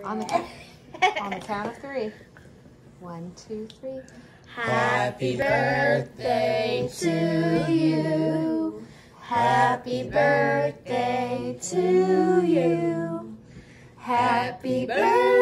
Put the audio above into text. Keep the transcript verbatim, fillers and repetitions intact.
On the, on the count of three. One, two, three. Happy birthday to you. Happy birthday to you. Happy birthday.